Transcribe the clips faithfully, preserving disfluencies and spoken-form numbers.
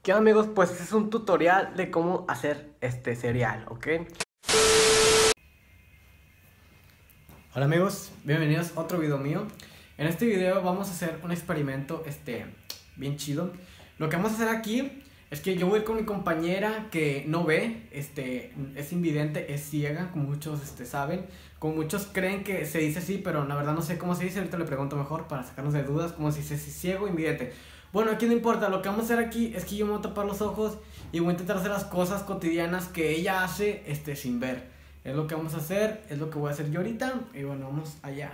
¿Qué onda, amigos? Pues este es un tutorial de cómo hacer este cereal, ¿ok? Hola amigos, bienvenidos a otro video mío. En este video vamos a hacer un experimento este, bien chido. Lo que vamos a hacer aquí es que yo voy a ir con mi compañera que no ve, este, es invidente, es ciega, como muchos este, saben. Como muchos creen que se dice así, pero la verdad no sé cómo se dice. Ahorita le pregunto mejor para sacarnos de dudas cómo se dice si ciego o invidente. Bueno, aquí no importa, lo que vamos a hacer aquí es que yo me voy a tapar los ojos y voy a intentar hacer las cosas cotidianas que ella hace este, sin ver. Es lo que vamos a hacer, es lo que voy a hacer yo ahorita. Y bueno, vamos allá.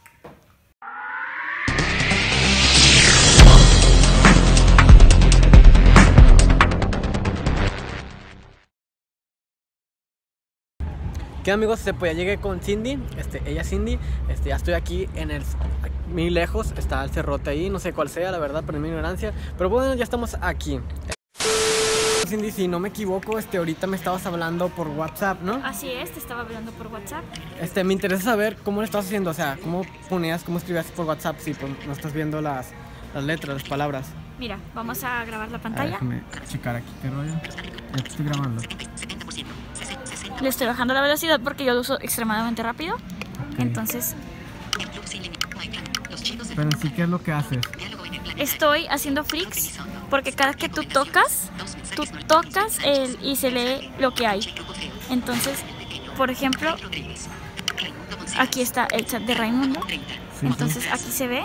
¿Qué amigos? Este, pues ya llegué con Cindy, este, ella es Cindy, este, ya estoy aquí en el, muy lejos, está el cerrote ahí, no sé cuál sea la verdad, pero en mi ignorancia, pero bueno, ya estamos aquí. Cindy, si no me equivoco, este, ahorita me estabas hablando por WhatsApp, ¿no? Así es, te estaba hablando por WhatsApp. Este, me interesa saber cómo lo estás haciendo, o sea, cómo ponías, cómo escribías por WhatsApp, si pues, no estás viendo las, las letras, las palabras. Mira, vamos a grabar la A ver, pantalla. déjame checar aquí, qué rollo, ya te estoy grabando. Le estoy bajando la velocidad porque yo lo uso extremadamente rápido. Okay. Entonces, pero en sí, ¿qué es lo que haces? estoy haciendo flicks porque cada que tú tocas, tú tocas el, y se lee lo que hay. Entonces, por ejemplo, aquí está el chat de Raimundo. Sí, Entonces, sí. aquí se ve.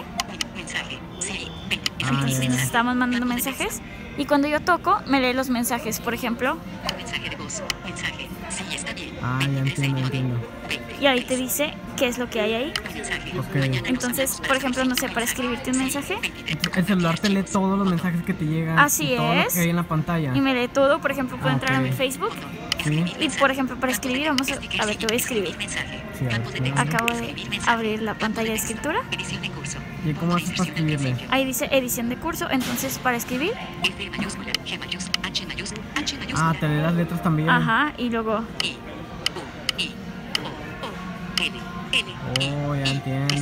Ah, Entonces, ya, nos ya. estamos mandando mensajes. Y cuando yo toco, me lee los mensajes. Por ejemplo, Ah, ya entiendo, entiendo. y ahí te dice qué es lo que hay ahí. Ok. Entonces, por ejemplo, no sé, para escribirte un mensaje, El celular te lee todos los mensajes que te llegan. Así y todo es. lo que hay en la pantalla. y me lee todo. Por ejemplo, puedo Ah, entrar a ok. mi Facebook. Sí, Y, por ejemplo, para escribir, vamos a, a ver, te voy a escribir. sí, a ver, sí. Acabo de abrir la pantalla de escritura. ¿Y cómo haces para escribirle? Ahí dice edición de curso. Entonces, para escribir, Ah, te lee las letras también. ajá, y luego, Oh, ya entiendo.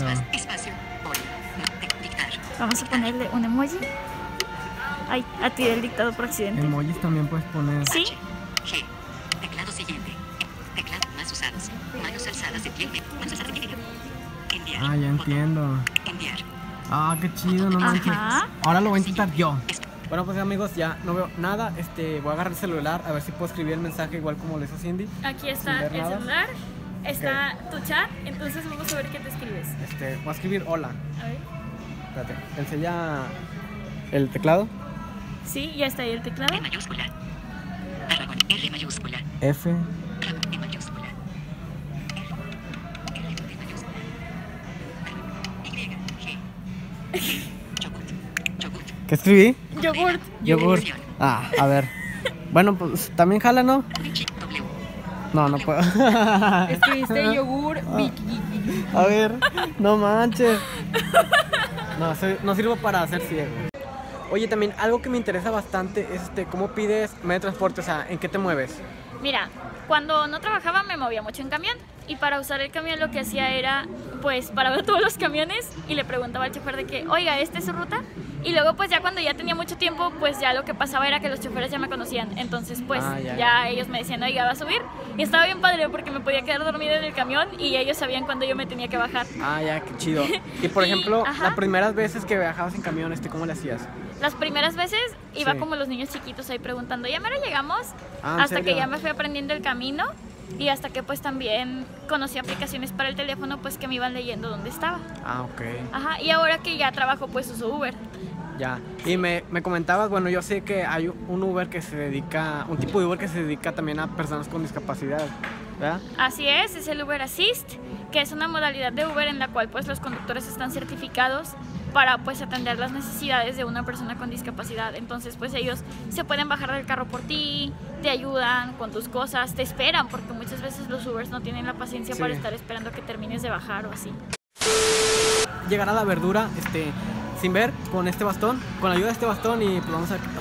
vamos a ponerle un emoji. Ay, a ti del dictado por accidente. Emojis también puedes poner. Sí, Teclado siguiente. Teclado más usados. Manos alzadas de pie. Manos alzadas de pie. Enviar. Ah, ya entiendo. Enviar. Ah, qué chido, no manches. Ajá. Ahora lo voy a intentar yo. Bueno, pues amigos, ya no veo nada. Este, voy a agarrar el celular a ver si puedo escribir el mensaje igual como lo hizo Cindy. aquí está Sin ver el nada. celular. Está tu chat. Entonces, vamos a ver qué te escribes. Este, voy a escribir hola. A ver. Espérate, enseña el teclado. Sí, ya está ahí el teclado. E mayúscula. Aragón. R mayúscula. F. Ramón. E mayúscula. R. R. E mayúscula. Y. G. Yogurt. Yogurt. ¿Qué escribí? Yogurt. Yogurt. Ah, a ver. Bueno, pues también jala, ¿no? W. No, no puedo. Escribiste yogur, Vicky. A ver, no manches. No, soy- no sirvo para ser ciego. Oye, también algo que me interesa bastante es este, cómo pides medio de transporte, o sea, ¿en qué te mueves? Mira, cuando no trabajaba me movía mucho en camión y para usar el camión lo que hacía era, pues, paraba todos los camiones y le preguntaba al chofer de que, oiga, ¿esta es su ruta? Y luego, pues, ya cuando ya tenía mucho tiempo, pues, ya lo que pasaba era que los choferes ya me conocían. Entonces, pues, Ah, ya. ya ellos me decían, oiga, ¿va a subir? Y estaba bien padre porque me podía quedar dormida en el camión y ellos sabían cuándo yo me tenía que bajar. Ah, ya, qué chido. Y por Y, ejemplo, ajá. las primeras veces que viajabas en camión, este, ¿cómo le hacías? Las primeras veces iba Sí. como los niños chiquitos ahí preguntando, ¿ya mero llegamos? Ah, ¿en hasta que serio? ya me fui aprendiendo el camino y hasta que pues también conocí aplicaciones para el teléfono pues que me iban leyendo dónde estaba. Ah, ok. Ajá, y ahora que ya trabajo pues uso Uber. Ya. Y me, me comentabas, bueno, yo sé que hay un Uber que se dedica, un tipo de Uber que se dedica también a personas con discapacidad, ¿verdad? Así es, es el Uber Assist, que es una modalidad de Uber en la cual pues los conductores están certificados para pues atender las necesidades de una persona con discapacidad. Entonces pues ellos se pueden bajar del carro por ti, te ayudan con tus cosas, te esperan porque muchas veces los Ubers no tienen la paciencia Sí. para estar esperando que termines de bajar o así. Llegará la verdura, este, sin ver, con este bastón, con la ayuda de este bastón y pues vamos a ver qué pasa.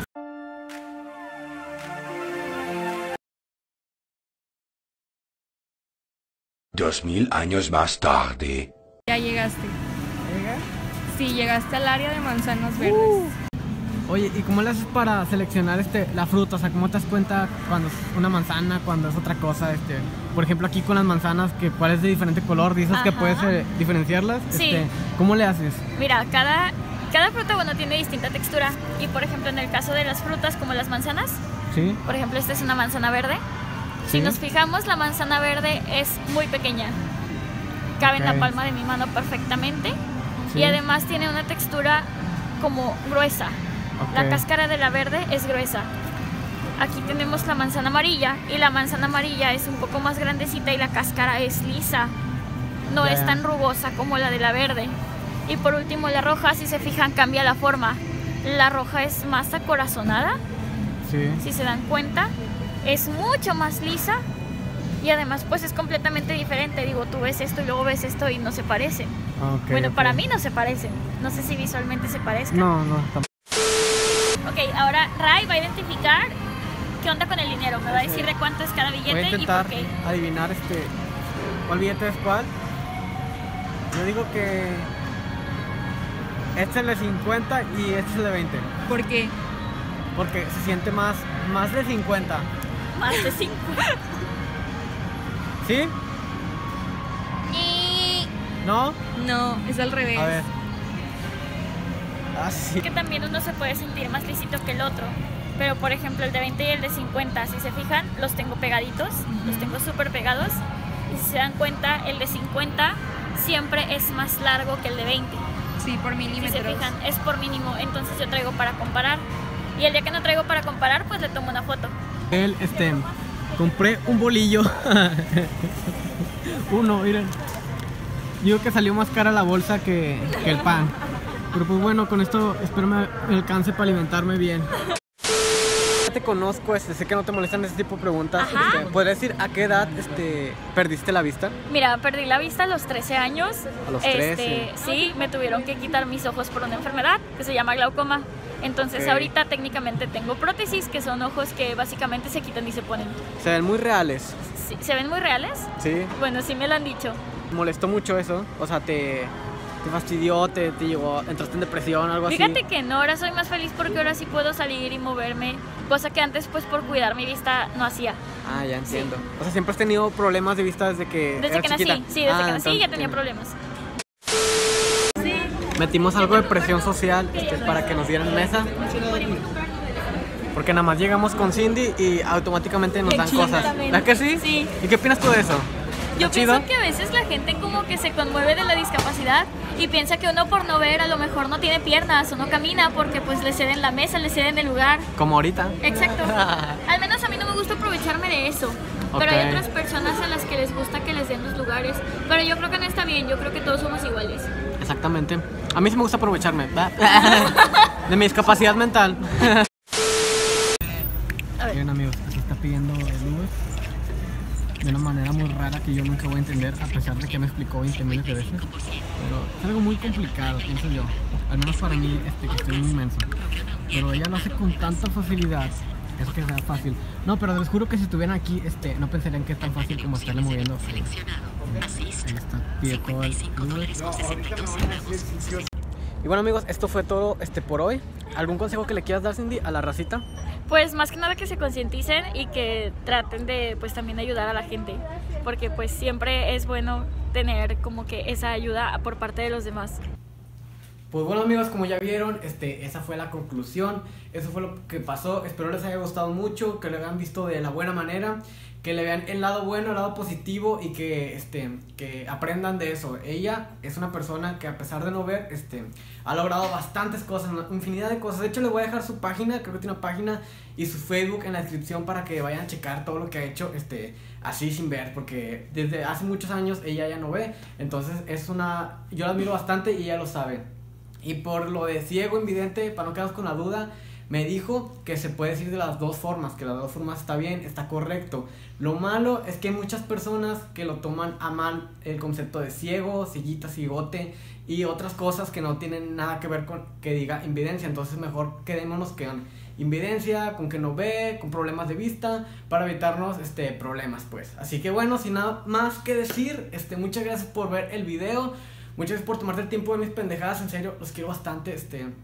Dos mil años más tarde. Ya llegaste. Sí, llegaste al área de manzanas verdes. Oye, ¿y cómo le haces para seleccionar este la fruta? O sea, ¿cómo te das cuenta cuando es una manzana, cuando es otra cosa? Este, por ejemplo, aquí con las manzanas, que cuál es de diferente color, dices que Ajá. puedes eh, diferenciarlas. Sí. Este, ¿cómo le haces? Mira, cada, cada fruta, bueno, tiene distinta textura. Y por ejemplo, en el caso de las frutas, como las manzanas, Sí. por ejemplo, esta es una manzana verde. Sí. Si nos fijamos, la manzana verde es muy pequeña. Cabe en Ok. la palma de mi mano perfectamente. Sí. Y además tiene una textura como gruesa. La Ok. cáscara de la verde es gruesa. Aquí tenemos la manzana amarilla y la manzana amarilla es un poco más grandecita y la cáscara es lisa. No Ya, es ya. tan rugosa como la de la verde. Y por último, la roja, si se fijan, cambia la forma. La roja es más acorazonada, Sí. si se dan cuenta. Es mucho más lisa y además pues es completamente diferente. Digo, tú ves esto y luego ves esto y no se parecen. Ok, bueno, ok. para mí no se parecen. No sé si visualmente se parezcan. No, no. tampoco. Ok, ahora Ray va a identificar qué onda con el dinero. Me va a decir de cuánto es cada Voy a billete y intentar por qué. adivinar este cuál billete es cuál. Yo digo que este es el de cincuenta y este es el de veinte. ¿Por qué? Porque se siente más, más de cincuenta. Más de cinco. ¿Sí? Y ¿No? No, es al revés. A ver. Ah, sí. que también uno se puede sentir más lisito que el otro. Pero por ejemplo el de veinte y el de cincuenta, si se fijan, los tengo pegaditos, los tengo súper pegados. Y si se dan cuenta, el de cincuenta siempre es más largo que el de veinte. Sí, por Si milímetros. se fijan, es por mínimo, entonces yo traigo para comparar. Y el día que no traigo para comparar, pues le tomo una foto. Él, este, compré un bolillo. Uno, miren. Digo que salió más cara la bolsa que, que el pan. Pero pues bueno, con esto espero me me alcance para alimentarme bien. Ya te conozco, este, sé que no te molestan ese tipo de preguntas. Ajá. Este, ¿podrías decir a qué edad este, perdiste la vista? Mira, perdí la vista a los trece años. A los Este, trece. sí, me tuvieron que quitar mis ojos por una enfermedad que se llama glaucoma. Entonces Ok. ahorita técnicamente tengo prótesis, que son ojos que básicamente se quitan y se ponen. Se ven muy reales. Sí, ¿se ven muy reales? Sí. Bueno, sí me lo han dicho. Me molestó mucho eso. O sea, te, te fastidió, te, te llegó, entraste en depresión, algo así. Fíjate que no, ahora soy más feliz porque ahora sí puedo salir y moverme, cosa que antes pues por cuidar mi vista no hacía. Ah, ya entiendo. O sea, siempre has tenido problemas de vista desde que Desde eras que nací, chiquita. sí, desde Ah, que nací ya entonces, tenía entiendo. problemas. Sí. Metimos algo de presión social este, para que nos dieran mesa. Porque nada más llegamos con Cindy y automáticamente nos dan cosas. Exactamente. ¿Verdad que sí? Sí. ¿Y qué opinas tú de eso? Yo ¿Está chido? pienso que a veces la gente como que se conmueve de la discapacidad y piensa que uno por no ver a lo mejor no tiene piernas o no camina porque pues le ceden la mesa, le ceden el lugar. Como ahorita. Exacto. Al menos a mí no me gusta aprovecharme de eso. Pero hay Ok. otras personas a las que les gusta que les den los lugares. Pero yo creo que no está bien, yo creo que todos somos iguales. Exactamente. A mí sí me gusta aprovecharme. ¿verdad? De mi discapacidad mental. A ver. Bien amigos, se está pidiendo el Uber de una manera muy rara que yo nunca voy a entender, a pesar de que me explicó veinte miles de veces. Pero es algo muy complicado, pienso yo. Al menos para mí, este, que estoy muy inmenso. Pero ella lo hace con tanta facilidad. Es que sea fácil. No, pero les juro que si estuvieran aquí, este, no pensarían que es tan fácil como estarle moviendo. Ahí está, pide todo el Uber. Y bueno amigos, esto fue todo este, por hoy. ¿Algún consejo que le quieras dar, Cindy, a la racita? Pues más que nada que se concienticen y que traten de pues también ayudar a la gente, porque pues siempre es bueno tener como que esa ayuda por parte de los demás. Pues bueno amigos, como ya vieron, este, esa fue la conclusión. Eso fue lo que pasó. Espero les haya gustado mucho, que lo hayan visto de la buena manera, que le vean el lado bueno, el lado positivo y que, este, que aprendan de eso. Ella es una persona que a pesar de no ver, este, ha logrado bastantes cosas, una infinidad de cosas. De hecho les voy a dejar su página, creo que tiene una página y su Facebook en la descripción para que vayan a checar todo lo que ha hecho, este, así sin ver, porque desde hace muchos años ella ya no ve. Entonces es una, yo la admiro bastante y ella lo sabe. Y por lo de ciego, invidente, para no quedarnos con la duda, me dijo que se puede decir de las dos formas, que las dos formas está bien, está correcto. Lo malo es que hay muchas personas que lo toman a mal el concepto de ciego, cieguita, cigote y otras cosas que no tienen nada que ver con que diga invidencia. Entonces mejor quedémonos con invidencia, con que no ve, con problemas de vista, para evitarnos este, problemas pues. Así que bueno, sin nada más que decir, este, muchas gracias por ver el video. Muchas gracias por tomarte el tiempo de mis pendejadas, en serio, los quiero bastante, este,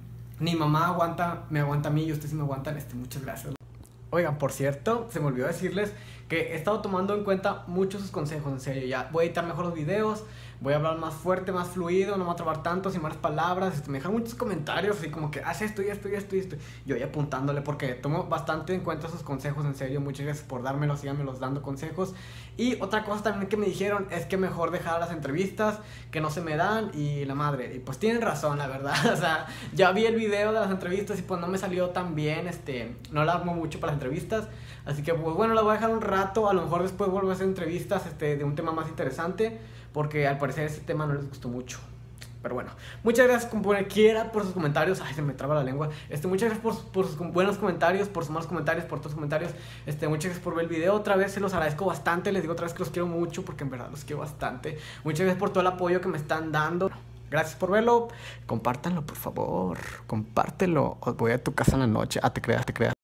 Ni mamá aguanta, me aguanta a mí y ustedes sí me aguantan, este, muchas gracias. Oigan, por cierto, se me olvidó decirles que he estado tomando en cuenta muchos sus consejos, en serio. Ya voy a editar mejor los videos, voy a hablar más fuerte, más fluido, no me voy a trabar tanto, sin malas palabras. Este, me dejan muchos comentarios así como que haz esto y esto y esto y esto. Yo voy apuntándole porque tomo bastante en cuenta sus consejos, en serio. Muchas gracias por dármelos, síganmelos dando consejos. Y otra cosa también que me dijeron es que mejor dejar las entrevistas, que no se me dan y la madre. Y pues tienen razón, la verdad. O sea, ya vi el video de las entrevistas y pues no me salió tan bien, este, no la armo mucho para las entrevistas. Así que pues bueno, la voy a dejar un rato, a lo mejor después vuelvo a hacer entrevistas este, de un tema más interesante, porque al parecer ese tema no les gustó mucho. Pero bueno, muchas gracias como quiera por sus comentarios. Ay, se me traba la lengua. Este, muchas gracias por, por sus buenos comentarios, por sus malos comentarios, por todos los comentarios. Este, muchas gracias por ver el video. Otra vez se los agradezco bastante. Les digo otra vez que los quiero mucho, porque en verdad los quiero bastante. Muchas gracias por todo el apoyo que me están dando. Gracias por verlo. Compártanlo, por favor. Compártelo. Voy a tu casa en la noche. Ah, te creas, te creas.